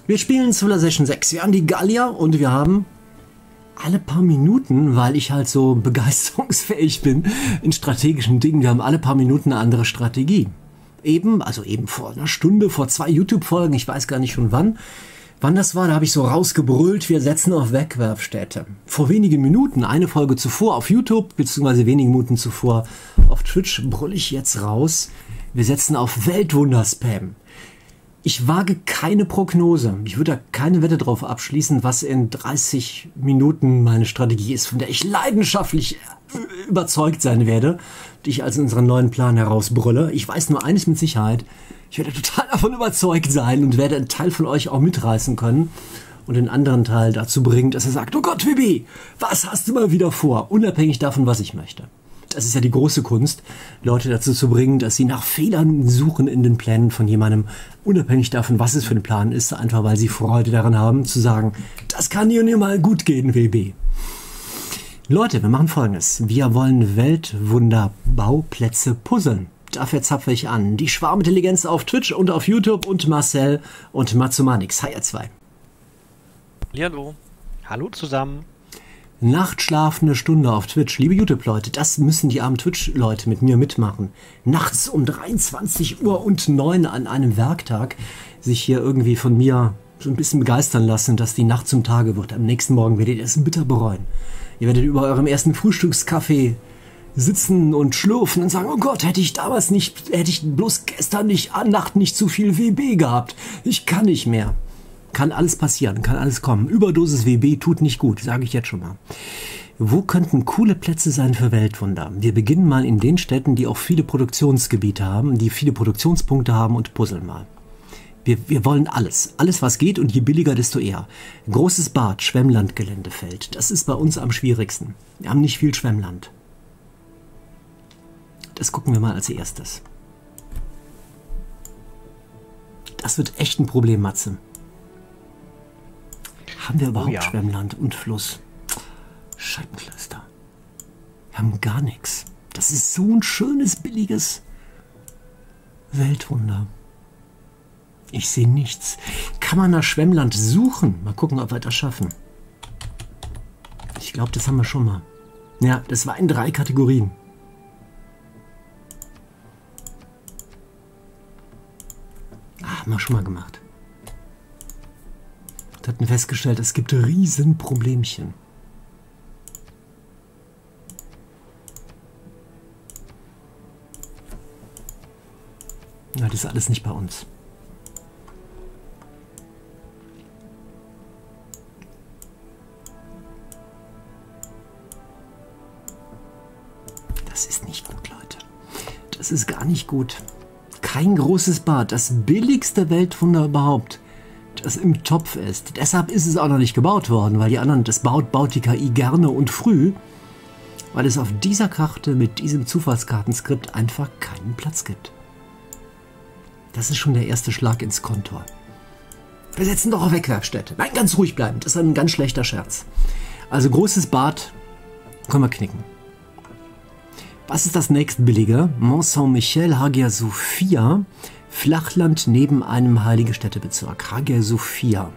Wir spielen Civilization 6. Wir haben die Gallier und wir haben alle paar Minuten, weil ich halt so begeisterungsfähig bin in strategischen Dingen, wir haben alle paar Minuten eine andere Strategie. Eben vor einer Stunde, vor 2 YouTube-Folgen, ich weiß gar nicht schon wann das war, da habe ich so rausgebrüllt, wir setzen auf Wegwerfstätte. Vor wenigen Minuten, eine Folge zuvor auf YouTube, beziehungsweise wenige Minuten zuvor auf Twitch, brülle ich jetzt raus, wir setzen auf Weltwunder-Spam. Ich wage keine Prognose. Ich würde da keine Wette drauf abschließen, was in 30 Minuten meine Strategie ist, von der ich leidenschaftlich überzeugt sein werde, die ich als unseren neuen Plan herausbrülle. Ich weiß nur eines mit Sicherheit. Ich werde total davon überzeugt sein und werde einen Teil von euch auch mitreißen können und den anderen Teil dazu bringen, dass er sagt, oh Gott, Wibi, was hast du mal wieder vor? Unabhängig davon, was ich möchte. Das ist ja die große Kunst, Leute dazu zu bringen, dass sie nach Fehlern suchen in den Plänen von jemandem, unabhängig davon, was es für ein Plan ist, einfach weil sie Freude daran haben, zu sagen, das kann dir nicht mal gut gehen, WB. Leute, wir machen Folgendes. Wir wollen Weltwunderbauplätze puzzeln. Dafür zapfe ich an. Die Schwarmintelligenz auf Twitch und auf YouTube und Marcel und Matsumanix. Hi, ihr zwei. Hallo. Hallo zusammen. Nachtschlaf eine Stunde auf Twitch. Liebe YouTube-Leute, das müssen die armen Twitch-Leute mit mir mitmachen. Nachts um 23:09 an einem Werktag sich hier irgendwie von mir so ein bisschen begeistern lassen, dass die Nacht zum Tage wird. Am nächsten Morgen werdet ihr es bitter bereuen. Ihr werdet über eurem ersten Frühstückskaffee sitzen und schlürfen und sagen, oh Gott, hätte ich bloß gestern Nacht nicht zu viel WB gehabt. Ich kann nicht mehr. Kann alles passieren, kann alles kommen. Überdosis WB tut nicht gut, sage ich jetzt schon mal. Wo könnten coole Plätze sein für Weltwunder? Wir beginnen mal in den Städten, die auch viele Produktionsgebiete haben, die viele Produktionspunkte haben und puzzeln mal. Wir wollen alles. Alles, was geht und je billiger, desto eher. Großes Bad, Schwemmlandgeländefeld. Das ist bei uns am schwierigsten. Wir haben nicht viel Schwemmland. Das gucken wir mal als erstes. Das wird echt ein Problem, Matze. Haben wir überhaupt Schwemmland und Fluss? Scheibenkleister. Wir haben gar nichts. Das ist so ein schönes, billiges Weltwunder. Ich sehe nichts. Kann man nach Schwemmland suchen? Mal gucken, ob wir das schaffen. Ich glaube, das haben wir schon mal. Ja, das war in 3 Kategorien. Haben wir schon mal gemacht. Wir hatten festgestellt, es gibt Riesenproblemchen. Ja, das ist alles nicht bei uns. Das ist nicht gut, Leute. Das ist gar nicht gut. Kein großes Bad, das billigste Weltwunder überhaupt, das im Topf ist. Deshalb ist es auch noch nicht gebaut worden, weil die anderen, das baut die KI gerne und früh, weil es auf dieser Karte mit diesem Zufallskartenskript einfach keinen Platz gibt. Das ist schon der erste Schlag ins Kontor. Wir setzen doch auf Wegwerfstätte. Nein, ganz ruhig bleiben, das ist ein ganz schlechter Scherz. Also großes Bad können wir knicken. Was ist das nächstbillige? Mont Saint-Michel, Hagia Sophia. Flachland neben einem heiligen Städtebezirk. Hagia Sophia.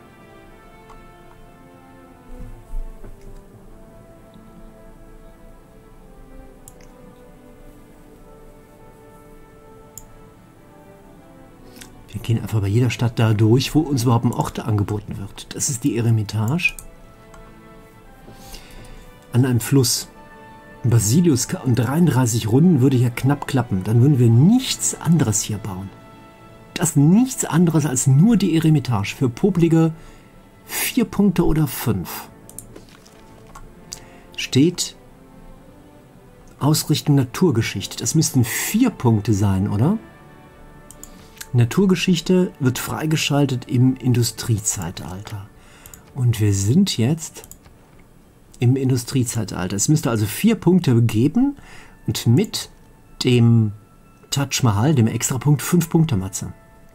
Wir gehen einfach bei jeder Stadt da durch, wo uns überhaupt ein Ort angeboten wird. Das ist die Eremitage. An einem Fluss. Basilius und 33 Runden würde hier knapp klappen. Dann würden wir nichts anderes hier bauen. Das ist nichts anderes als nur die Eremitage. Für poplige 4 Punkte oder 5. Steht Ausrichtung Naturgeschichte. Das müssten 4 Punkte sein, oder? Naturgeschichte wird freigeschaltet im Industriezeitalter. Und wir sind jetzt im Industriezeitalter. Es müsste also 4 Punkte geben und mit dem Taj Mahal, dem Extrapunkt, 5 Punkte, Matze.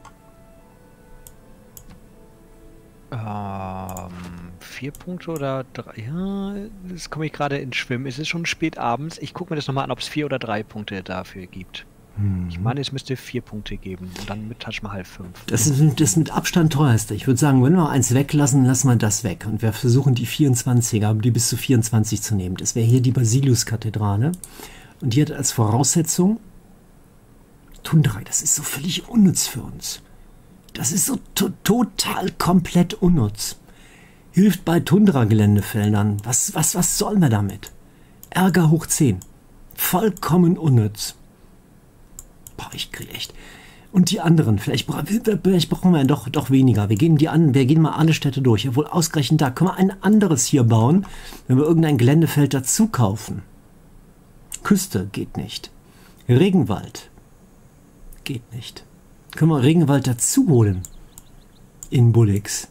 4 Punkte oder 3? Ja, das komme ich gerade ins Schwimmen. Es ist schon spät abends. Ich gucke mir das nochmal an, ob es 4 oder 3 Punkte dafür gibt. Ich meine, es müsste 4 Punkte geben und dann mit Taj Mahal 5. Das ist das mit Abstand teuerste. Ich würde sagen, wenn wir eins weglassen, lassen wir das weg. Und wir versuchen die 24er, die bis zu 24 zu nehmen. Das wäre hier die Basilius-Kathedrale. Und die hat als Voraussetzung Tundra. Das ist so völlig unnütz für uns. Das ist so total komplett unnütz. Hilft bei Tundra-Geländefeldern. Was sollen wir damit? Ärger hoch 10. Vollkommen unnütz. Boah, ich krieg echt. Und die anderen, vielleicht brauchen wir doch weniger. Wir gehen mal alle Städte durch. Obwohl ausgerechnet da können wir ein anderes hier bauen, wenn wir irgendein Geländefeld dazu kaufen. Küste geht nicht. Regenwald geht nicht. Können wir Regenwald dazu holen? In Bullix?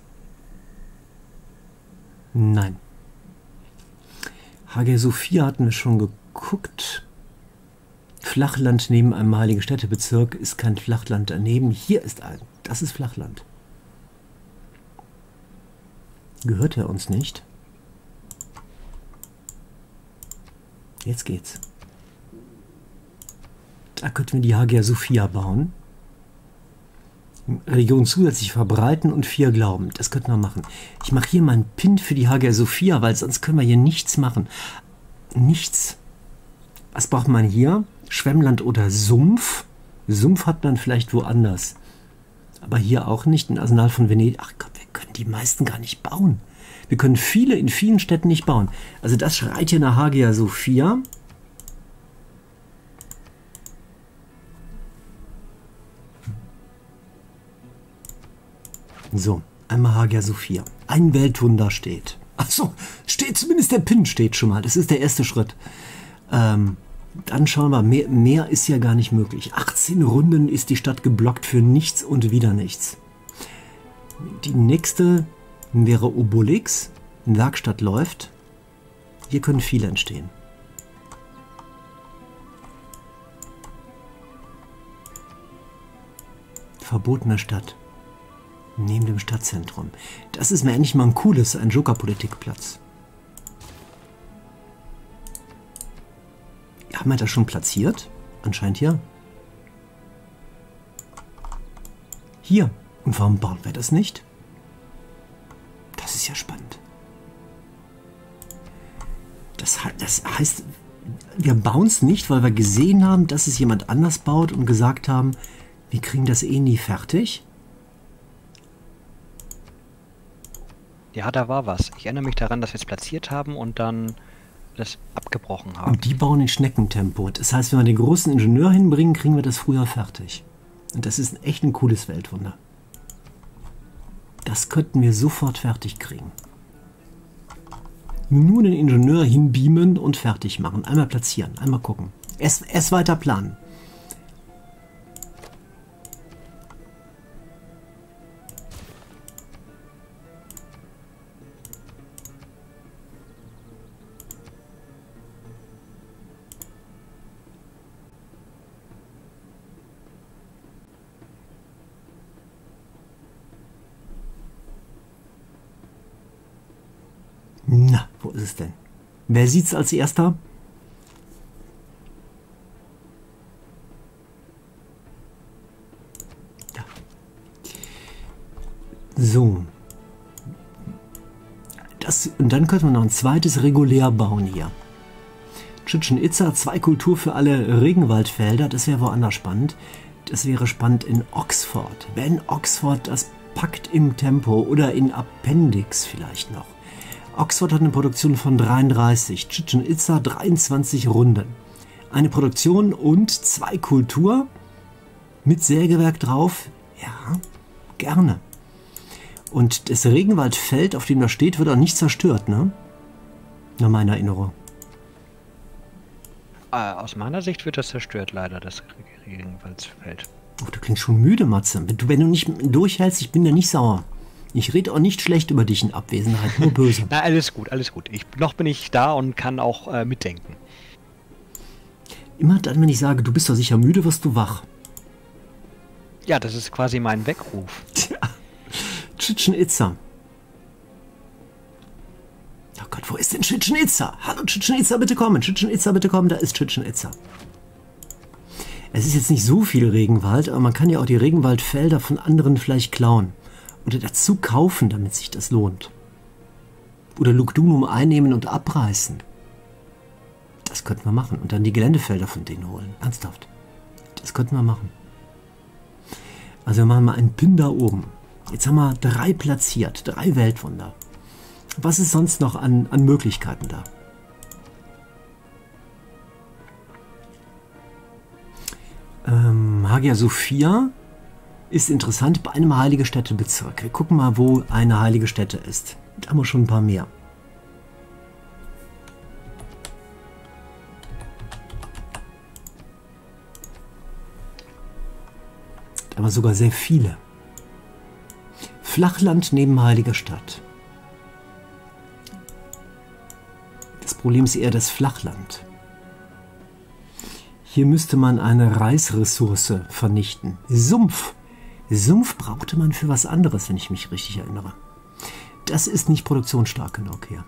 Nein. Hagia Sophia hatten wir schon geguckt. Flachland neben einem heiligen Städtebezirk ist kein Flachland daneben. Hier ist ein. Das ist Flachland. Gehört er uns nicht? Jetzt geht's. Da könnten wir die Hagia Sophia bauen. Region zusätzlich verbreiten und 4 Glauben. Das könnten wir machen. Ich mache hier mal einen Pin für die Hagia Sophia, weil sonst können wir hier nichts machen. Nichts. Was braucht man hier? Schwemmland oder Sumpf? Sumpf hat man vielleicht woanders. Aber hier auch nicht. Ein Arsenal von Venedig. Ach Gott, wir können die meisten gar nicht bauen. Wir können viele in vielen Städten nicht bauen. Also das schreit hier nach Hagia Sophia. So, einmal Hagia Sophia. Ein Weltwunder steht. Achso, steht zumindest der Pin steht schon mal. Das ist der erste Schritt. Dann schauen wir, mehr ist ja gar nicht möglich. 18 Runden ist die Stadt geblockt für nichts und wieder nichts. Die nächste wäre Obulix. Eine Werkstatt läuft. Hier können viele entstehen. Verbotene Stadt. Neben dem Stadtzentrum. Das ist mir endlich mal ein Joker-Politikplatz. Haben wir das schon platziert? Anscheinend ja. Hier. Und warum bauen wir das nicht? Das ist ja spannend. Das heißt, wir bauen es nicht, weil wir gesehen haben, dass es jemand anders baut und gesagt haben, wir kriegen das eh nie fertig. Ja, da war was. Ich erinnere mich daran, dass wir es platziert haben und dann das abgebrochen haben. Und die bauen in Schneckentempo. Das heißt, wenn wir den großen Ingenieur hinbringen, kriegen wir das früher fertig. Und das ist echt ein cooles Weltwunder. Das könnten wir sofort fertig kriegen. Nur den Ingenieur hinbeamen und fertig machen. Einmal platzieren, einmal gucken. Erst weiter planen. Na, wo ist es denn? Wer sieht's als erster? Ja. So. Und dann könnten wir noch ein zweites regulär bauen hier. Chichen Itza, 2 Kultur für alle Regenwaldfelder. Das wäre woanders spannend. Das wäre spannend in Oxford. Wenn Oxford das packt im Tempo oder in Appendix vielleicht noch. Oxford hat eine Produktion von 33, Chichen Itza 23 Runden. Eine Produktion und 2 Kultur mit Sägewerk drauf. Ja, gerne. Und das Regenwaldfeld, auf dem das steht, wird auch nicht zerstört, ne? Nach meiner Erinnerung. Aus meiner Sicht wird das zerstört, leider, das Regenwaldfeld. Oh, du klingst schon müde, Matze. Wenn du nicht durchhältst, ich bin ja nicht sauer. Ich rede auch nicht schlecht über dich in Abwesenheit, nur böse. Na, alles gut, alles gut. Noch bin ich da und kann auch mitdenken. Immer dann, wenn ich sage, du bist doch sicher müde, wirst du wach. Ja, das ist quasi mein Weckruf. Tja. Chichen Itza. Oh Gott, wo ist denn Chichen Itza? Hallo Chichen Itza, bitte kommen. Chichen Itza, bitte kommen. Da ist Chichen Itza. Es ist jetzt nicht so viel Regenwald, aber man kann ja auch die Regenwaldfelder von anderen vielleicht klauen. Oder dazu kaufen, damit sich das lohnt. Oder Lugdunum einnehmen und abreißen. Das könnten wir machen. Und dann die Geländefelder von denen holen. Ernsthaft. Das könnten wir machen. Also wir machen mal einen Pin da oben. Jetzt haben wir 3 platziert. 3 Weltwunder. Was ist sonst noch an Möglichkeiten da? Hagia Sophia ist interessant bei einem Heilige Städtebezirk. Wir gucken mal, wo eine Heilige Stätte ist. Da haben wir schon ein paar mehr. Da haben wir sogar sehr viele. Flachland neben Heiliger Stadt. Das Problem ist eher das Flachland. Hier müsste man eine Reisressource vernichten. Sumpf. Sumpf brauchte man für was anderes, wenn ich mich richtig erinnere. Das ist nicht produktionsstark genug hier.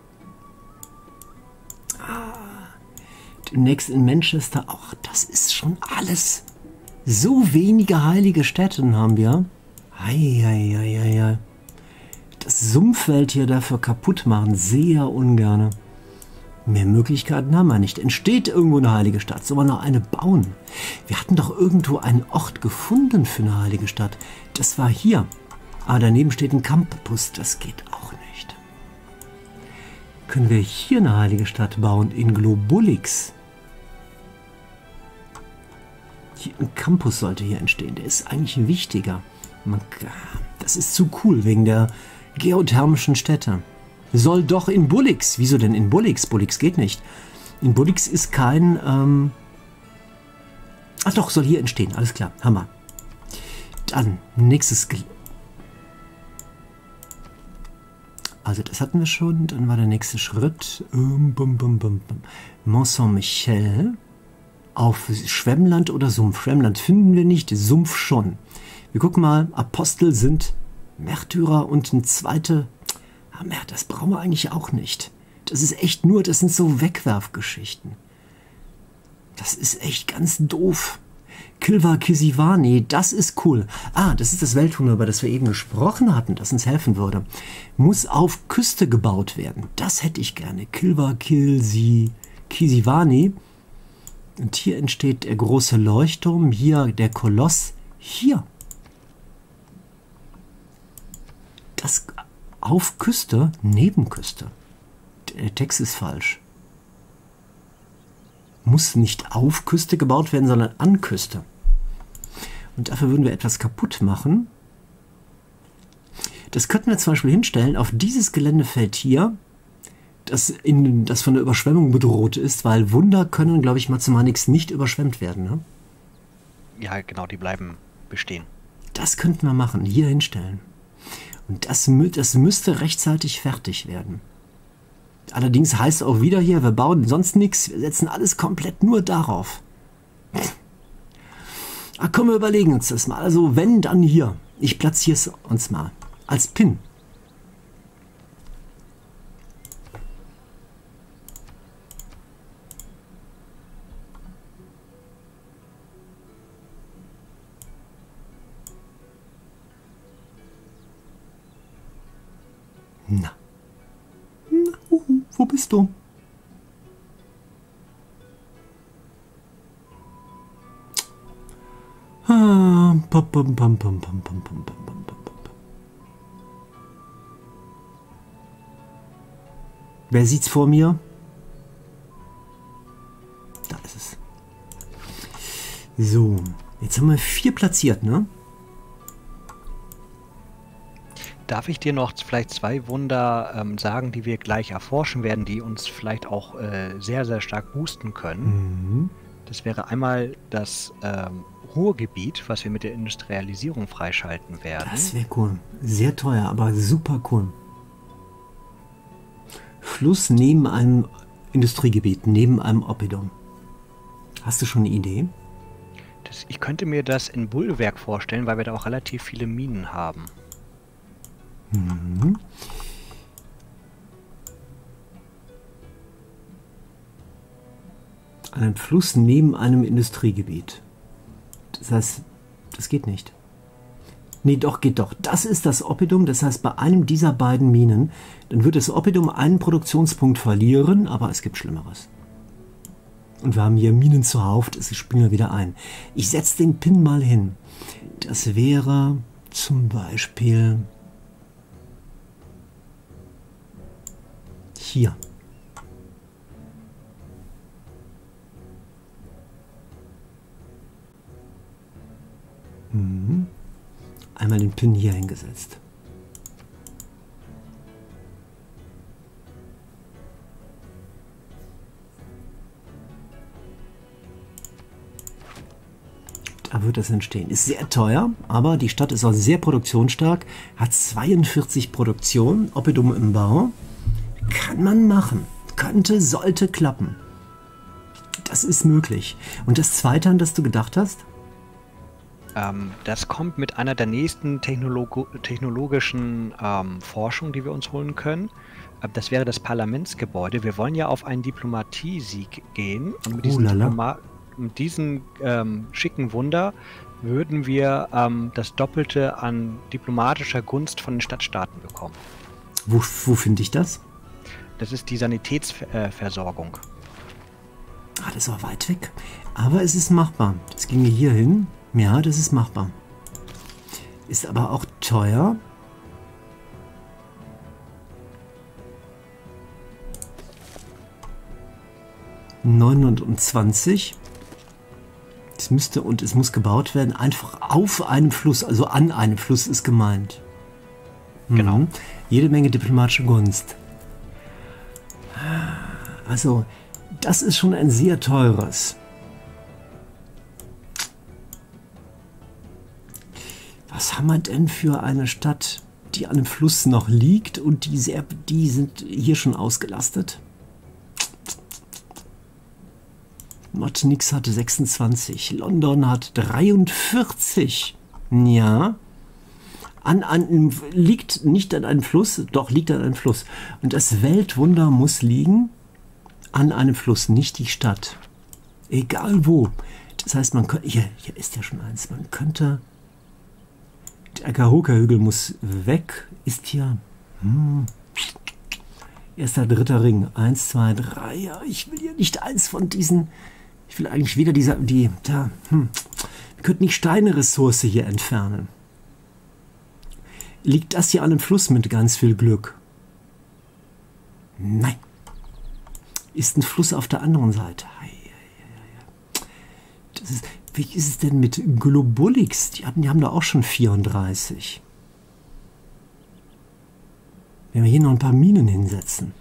Demnächst in Manchester auch. Das ist schon alles. So wenige heilige Städte haben wir. Eieieiei. Das Sumpfwelt hier dafür kaputt machen, sehr ungerne. Mehr Möglichkeiten haben wir nicht. Entsteht irgendwo eine heilige Stadt, sollen wir noch eine bauen? Wir hatten doch irgendwo einen Ort gefunden für eine heilige Stadt. Das war hier. Aber daneben steht ein Campus, das geht auch nicht. Können wir hier eine heilige Stadt bauen in Globulix? Hier, ein Campus sollte hier entstehen, der ist eigentlich wichtiger. Das ist zu cool wegen der geothermischen Städte. Soll doch in Bullix. Wieso denn in Bullix? Bullix geht nicht. In Bullix ist kein... Ach doch, soll hier entstehen. Alles klar. Hammer. Dann, nächstes... Also das hatten wir schon. Dann war der nächste Schritt. Mont Saint-Michel. Auf Schwemmland oder Sumpf. Schwemmland finden wir nicht. Sumpf schon. Wir gucken mal. Apostel sind Märtyrer und ein zweite... Das brauchen wir eigentlich auch nicht. Das ist echt nur, das sind so Wegwerfgeschichten. Das ist echt ganz doof. Kilva Kisivani, das ist cool. Das ist das Weltwunder, über das wir eben gesprochen hatten, das uns helfen würde. Muss auf Küste gebaut werden. Das hätte ich gerne. Kilva Kisivani. Und hier entsteht der große Leuchtturm. Hier der Koloss. Hier. Das... Auf Küste, Nebenküste. Der Text ist falsch. Muss nicht auf Küste gebaut werden, sondern an Küste. Und dafür würden wir etwas kaputt machen. Das könnten wir zum Beispiel hinstellen auf dieses Geländefeld hier, das von der Überschwemmung bedroht ist, weil Wunder können, glaube ich, Mazemanix nicht überschwemmt werden. Ne? Ja, genau, die bleiben bestehen. Das könnten wir machen, hier hinstellen. Und das müsste rechtzeitig fertig werden. Allerdings heißt auch wieder hier, wir bauen sonst nichts, wir setzen alles komplett nur darauf. Komm, wir überlegen uns das mal. Also wenn, dann hier. Ich platziere es uns mal als Pin. Na, wo bist du? Wer sieht's vor mir? Da ist es. So, jetzt haben wir 4 platziert, ne? Darf ich dir noch vielleicht 2 Wunder sagen, die wir gleich erforschen werden, die uns vielleicht auch sehr, sehr stark boosten können? Mhm. Das wäre einmal das Ruhrgebiet, was wir mit der Industrialisierung freischalten werden. Das wäre cool. Sehr teuer, aber super cool. Fluss neben einem Industriegebiet, neben einem Oppidum. Hast du schon eine Idee? Ich könnte mir das in Bollwerk vorstellen, weil wir da auch relativ viele Minen haben. Mhm. Einen Fluss neben einem Industriegebiet. Das heißt, das geht nicht. Nee, doch, geht doch. Das ist das Oppidum. Das heißt, bei einem dieser beiden Minen, dann wird das Oppidum einen Produktionspunkt verlieren, aber es gibt Schlimmeres. Und wir haben hier Minen zuhauf, das spielen wir wieder ein. Ich setze den Pin mal hin. Das wäre zum Beispiel hier. Einmal den Pin hier hingesetzt. Da wird das entstehen. Ist sehr teuer, aber die Stadt ist auch sehr produktionsstark, hat 42 Produktionen, Oppidum im Bau. Kann man machen. Könnte, sollte klappen. Das ist möglich. Und das Zweite, an das du gedacht hast? Das kommt mit einer der nächsten technologischen Forschungen, die wir uns holen können. Das wäre das Parlamentsgebäude. Wir wollen ja auf einen Diplomatie-Sieg gehen. Und mit diesem schicken Wunder würden wir das Doppelte an diplomatischer Gunst von den Stadtstaaten bekommen. Wo finde ich das? Das ist die Sanitätsversorgung. Das ist auch weit weg. Aber es ist machbar. Das ginge hier hin. Ja, das ist machbar. Ist aber auch teuer. $29. Es müsste und es muss gebaut werden, einfach auf einem Fluss, also an einem Fluss ist gemeint. Genau. Jede Menge diplomatische Gunst. Also, das ist schon ein sehr teures. Was haben wir denn für eine Stadt, die an einem Fluss noch liegt und die sind hier schon ausgelastet? Martinique hatte 26, London hat 43. Ja. Liegt nicht an einem Fluss, doch liegt an einem Fluss. Und das Weltwunder muss liegen an einem Fluss, nicht die Stadt. Egal wo. Das heißt, man könnte, hier ist ja schon eins, man könnte, der Akahoka-Hügel muss weg, ist hier, erster, dritter Ring, 1, 2, 3, ja, ich will hier nicht eins von diesen, ich will eigentlich wieder wir könnten nicht Steineressource hier entfernen. Liegt das hier an einem Fluss mit ganz viel Glück? Nein. Ist ein Fluss auf der anderen Seite. Wie ist es denn mit Globulix? Die haben da auch schon 34. Wenn wir hier noch ein paar Minen hinsetzen.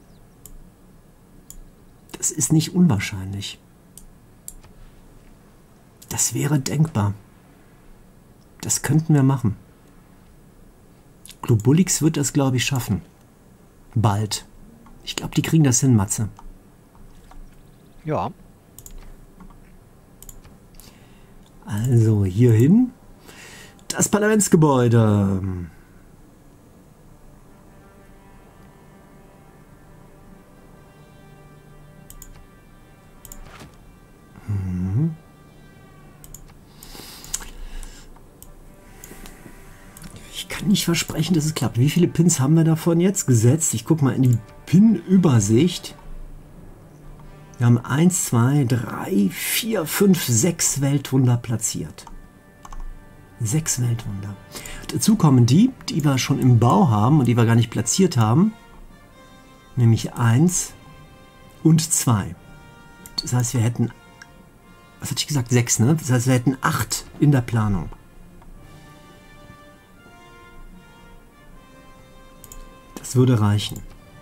Das ist nicht unwahrscheinlich. Das wäre denkbar. Das könnten wir machen. Globulix wird das, glaube ich, schaffen. Bald. Ich glaube, die kriegen das hin, Matze. Ja. Also, hierhin. Das Parlamentsgebäude. Ich kann nicht versprechen, dass es klappt. Wie viele Pins haben wir davon jetzt gesetzt? Ich gucke mal in die Pin-Übersicht. Wir haben 1, 2, 3, 4, 5, 6 Weltwunder platziert. 6 Weltwunder. Dazu kommen die wir schon im Bau haben und die wir gar nicht platziert haben. Nämlich 1 und 2. Das heißt, wir hätten, was hatte ich gesagt, 6, ne? Das heißt, wir hätten 8 in der Planung. Das würde reichen.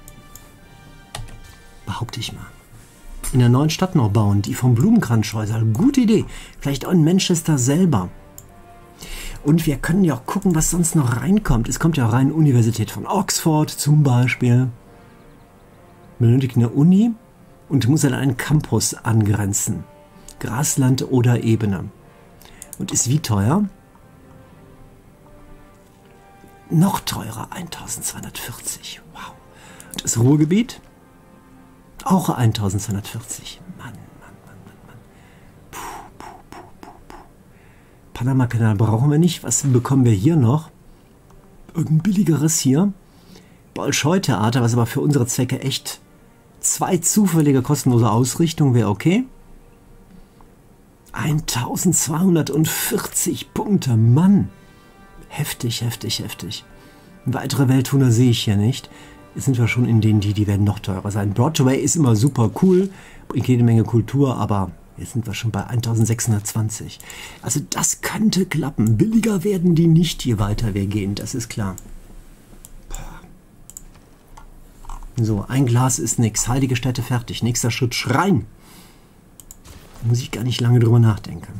Behaupte ich mal. In der neuen Stadt noch bauen, die vom Blumenkranzscheusal. Gute Idee. Vielleicht auch in Manchester selber. Und wir können ja auch gucken, was sonst noch reinkommt. Es kommt ja auch rein, Universität von Oxford zum Beispiel. Benötigt eine Uni und muss an einen Campus angrenzen. Grasland oder Ebene. Und ist wie teuer? Noch teurer, 1240. Wow. Und das Ruhrgebiet? Auch 1240. Mann. Panama-Kanal brauchen wir nicht. Was bekommen wir hier noch? Irgendein billigeres hier. Bolschoi-Theater, was aber für unsere Zwecke echt 2 zufällige kostenlose Ausrichtungen wäre okay. 1240 Punkte, Mann. Heftig, heftig, heftig. Weitere Weltwunder sehe ich hier nicht. Jetzt sind wir schon in denen, die werden noch teurer sein. Broadway ist immer super cool, bringt jede Menge Kultur, aber jetzt sind wir schon bei 1620. Also das könnte klappen. Billiger werden die nicht, je weiter wir gehen, das ist klar. So, ein Glas ist nix. Heilige Stätte fertig. Nächster Schritt, Schrein. Da muss ich gar nicht lange drüber nachdenken.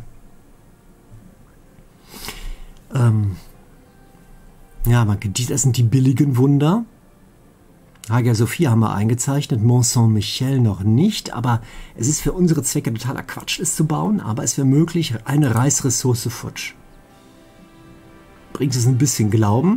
Ja, das sind die billigen Wunder. Hagia Sophia haben wir eingezeichnet, Mont Saint-Michel noch nicht, aber es ist für unsere Zwecke totaler Quatsch, es zu bauen, aber es wäre möglich, eine Reichsressource futsch. Bringt es ein bisschen Glauben.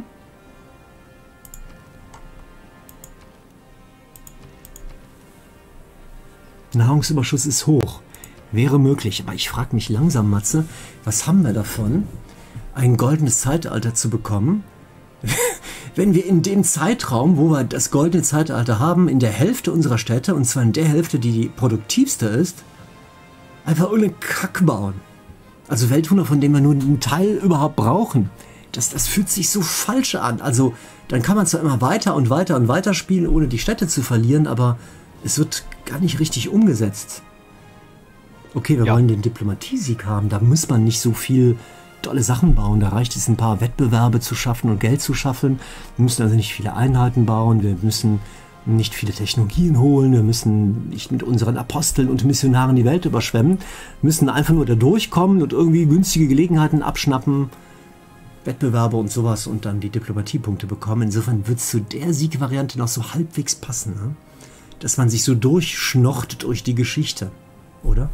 Nahrungsüberschuss ist hoch. Wäre möglich, aber ich frage mich langsam, Matze, was haben wir davon, ein goldenes Zeitalter zu bekommen, wenn wir in dem Zeitraum, wo wir das goldene Zeitalter haben, in der Hälfte unserer Städte, und zwar in der Hälfte, die produktivste ist, einfach ohne Kack bauen. Also Weltwunder, von denen wir nur einen Teil überhaupt brauchen. Das fühlt sich so falsch an. Also dann kann man zwar immer weiter und weiter und weiter spielen, ohne die Städte zu verlieren, aber es wird gar nicht richtig umgesetzt. Okay, wir wollen den Diplomatiesieg haben, da muss man nicht so viel tolle Sachen bauen. Da reicht es, ein paar Wettbewerbe zu schaffen und Geld zu schaffen. Wir müssen also nicht viele Einheiten bauen, wir müssen nicht viele Technologien holen, wir müssen nicht mit unseren Aposteln und Missionaren die Welt überschwemmen, wir müssen einfach nur da durchkommen und irgendwie günstige Gelegenheiten abschnappen, Wettbewerbe und sowas und dann die Diplomatiepunkte bekommen. Insofern wird es zu der Siegvariante noch so halbwegs passen, ne? Dass man sich so durchschnochtet durch die Geschichte, oder?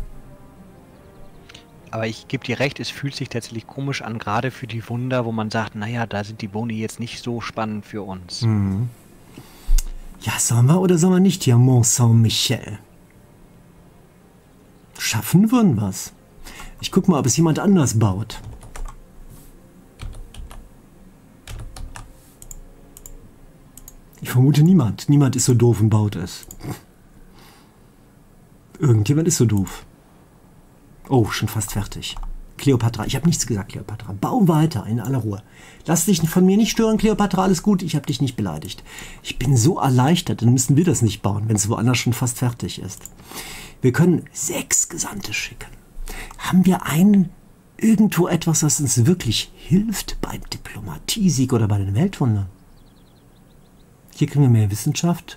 Aber ich gebe dir recht, es fühlt sich tatsächlich komisch an, gerade für die Wunder, wo man sagt, naja, da sind die Boni jetzt nicht so spannend für uns. Mhm. Ja, sollen wir oder sollen wir nicht hier Mont Saint-Michel? Schaffen würden wir's. Ich guck mal, ob es jemand anders baut. Ich vermute niemand. Niemand ist so doof und baut es. Irgendjemand ist so doof. Oh, schon fast fertig. Kleopatra, ich habe nichts gesagt, Kleopatra. Bau weiter in aller Ruhe. Lass dich von mir nicht stören, Kleopatra, alles gut, ich habe dich nicht beleidigt. Ich bin so erleichtert, dann müssen wir das nicht bauen, wenn es woanders schon fast fertig ist. Wir können 6 Gesandte schicken. Haben wir irgendwo etwas, das uns wirklich hilft beim Diplomatiesieg oder bei den Weltwundern? Hier kriegen wir mehr Wissenschaft.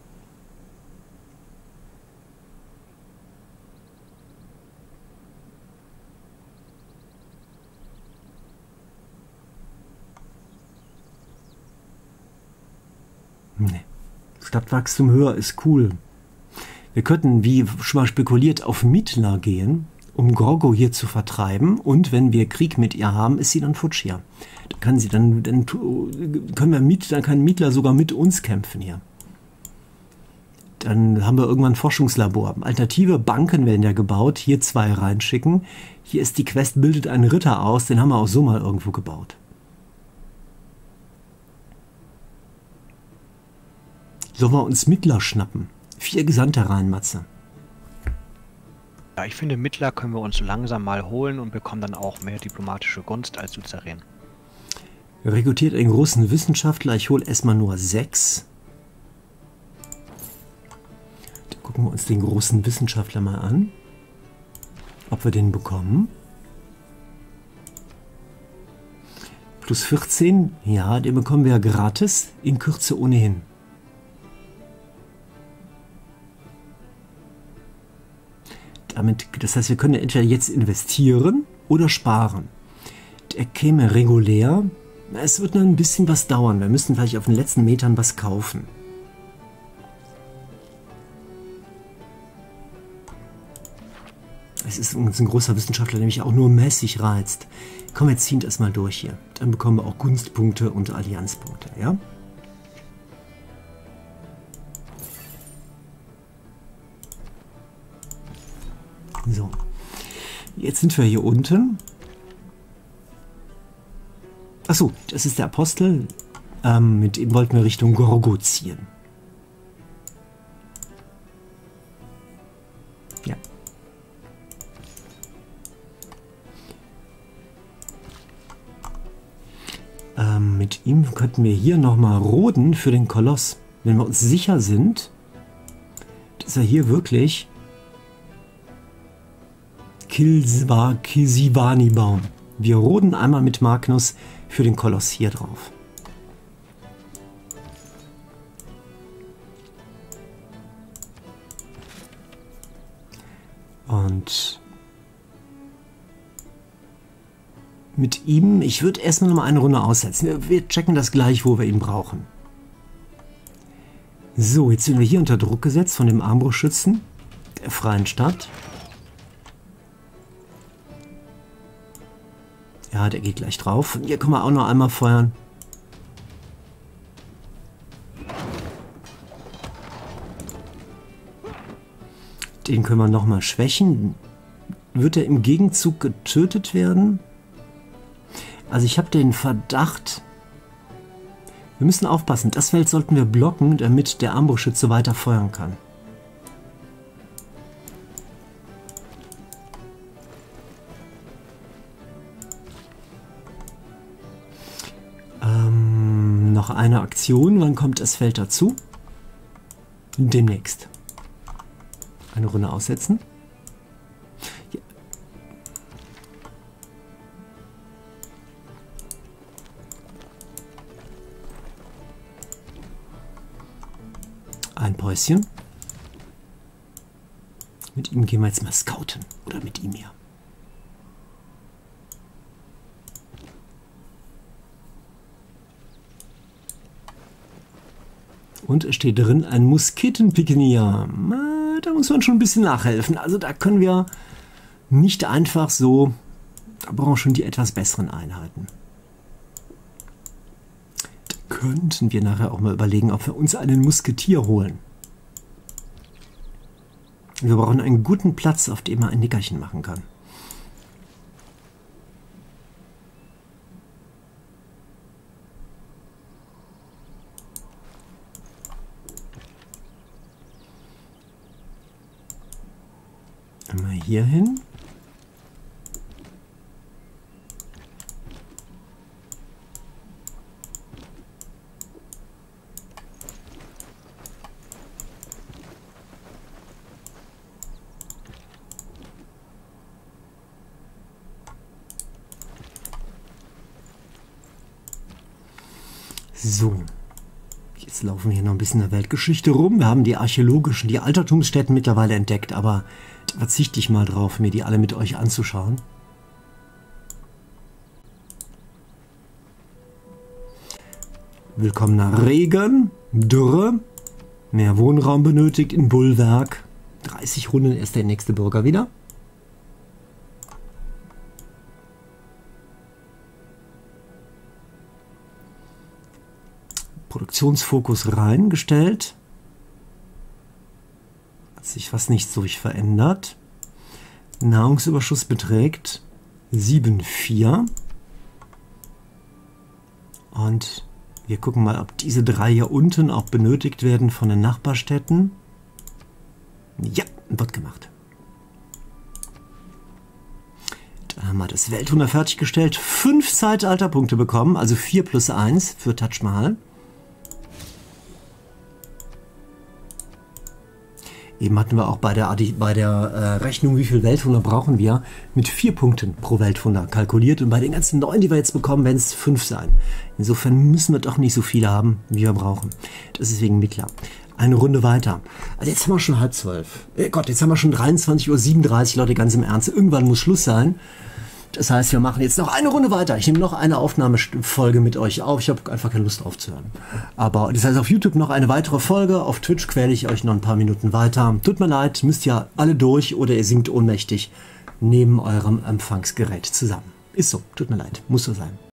Nee. Stadtwachstum höher ist cool. Wir könnten, wie schon mal spekuliert, auf Mittler gehen, um Gorgo hier zu vertreiben. Und wenn wir Krieg mit ihr haben, ist sie dann futsch hier. Dann kann sie dann kann Mittler sogar mit uns kämpfen hier. Dann haben wir irgendwann ein Forschungslabor. Alternative Banken werden ja gebaut. Hier 2 reinschicken. Hier ist die Quest, bildet einen Ritter aus. Den haben wir auch so mal irgendwo gebaut. Sollen wir uns Mittler schnappen? 4 Gesandte rein, Matze. Ja, ich finde, Mittler können wir uns so langsam mal holen und bekommen dann auch mehr diplomatische Gunst als Suzerain. Rekrutiert einen großen Wissenschaftler. Ich hole erstmal nur 6. Dann gucken wir uns den großen Wissenschaftler mal an. Ob wir den bekommen. Plus 14. Ja, den bekommen wir ja gratis. In Kürze ohnehin. Das heißt, wir können entweder jetzt investieren oder sparen. Der käme regulär. Es wird noch ein bisschen was dauern. Wir müssen vielleicht auf den letzten Metern was kaufen. Es ist ein großer Wissenschaftler, der mich auch nur mäßig reizt. Komm, wir ziehen das mal durch hier. Dann bekommen wir auch Gunstpunkte und Allianzpunkte, ja? So, jetzt sind wir hier unten. Achso, das ist der Apostel. Mit ihm wollten wir Richtung Gorgo ziehen. Ja. Mit ihm könnten wir hier nochmal roden für den Koloss. Wenn wir uns sicher sind, dass er hier wirklich Kilsivani bauen. Wir roden einmal mit Magnus für den Koloss hier drauf. Und mit ihm, ich würde erstmal noch mal eine Runde aussetzen. Wir checken das gleich, wo wir ihn brauchen. So, jetzt sind wir hier unter Druck gesetzt von dem Armbrustschützen der Freien Stadt. Ja, der geht gleich drauf. Und hier können wir auch noch einmal feuern. Den können wir noch mal schwächen. Wird er im Gegenzug getötet werden? Also ich habe den Verdacht, wir müssen aufpassen. Das Feld sollten wir blocken, damit der Armbrustschütze weiter feuern kann. Noch eine Aktion. Wann kommt das Feld dazu? Demnächst. Eine Runde aussetzen. Ja. Ein Päuschen. Mit ihm gehen wir jetzt mal scouten. Oder mit ihm hier. Und es steht drin, ein Musketenpikenier. Da muss man schon ein bisschen nachhelfen. Also da können wir nicht einfach so, da brauchen wir schon die etwas besseren Einheiten. Da könnten wir nachher auch mal überlegen, ob wir uns einen Musketier holen. Wir brauchen einen guten Platz, auf dem man ein Nickerchen machen kann. Einmal hier hin. So. Jetzt laufen wir hier noch ein bisschen in der Weltgeschichte rum. Wir haben die archäologischen, die Altertumsstätten mittlerweile entdeckt, aber da verzichte ich mal drauf, mir die alle mit euch anzuschauen. Willkommener Regen, Dürre, mehr Wohnraum benötigt in Bullwerk. 30 Runden ist der nächste Bürger wieder. Produktionsfokus reingestellt. Hat sich was nicht so verändert. Nahrungsüberschuss beträgt 7,4. Und wir gucken mal, ob diese drei hier unten auch benötigt werden von den Nachbarstädten. Ja, wird gemacht. Dann haben wir das Weltwunder fertiggestellt. 5 Zeitalterpunkte bekommen, also 4 plus 1 für Taj Mahal. Eben hatten wir auch bei der Rechnung, wie viel Weltwunder brauchen wir, mit 4 Punkten pro Weltwunder kalkuliert. Und bei den ganzen 9, die wir jetzt bekommen, werden es 5 sein. Insofern müssen wir doch nicht so viele haben, wie wir brauchen. Das ist wegen Mittler. Eine Runde weiter. Also jetzt haben wir schon 11:30. Gott, jetzt haben wir schon 23:37 Uhr, Leute, ganz im Ernst. Irgendwann muss Schluss sein. Das heißt, wir machen jetzt noch eine Runde weiter. Ich nehme noch eine Aufnahmefolge mit euch auf. Ich habe einfach keine Lust aufzuhören. Aber das heißt, auf YouTube noch eine weitere Folge. Auf Twitch quäle ich euch noch ein paar Minuten weiter. Tut mir leid, müsst ja alle durch oder ihr sinkt ohnmächtig neben eurem Empfangsgerät zusammen. Ist so, tut mir leid, muss so sein.